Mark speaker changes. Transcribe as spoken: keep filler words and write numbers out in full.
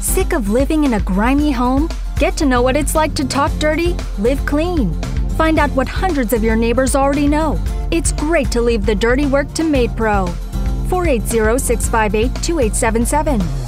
Speaker 1: Sick of living in a grimy home? Get to know what it's like to talk dirty, live clean. Find out what hundreds of your neighbors already know. It's great to leave the dirty work to Maid Pro. four eight zero, six five eight, two eight seven seven.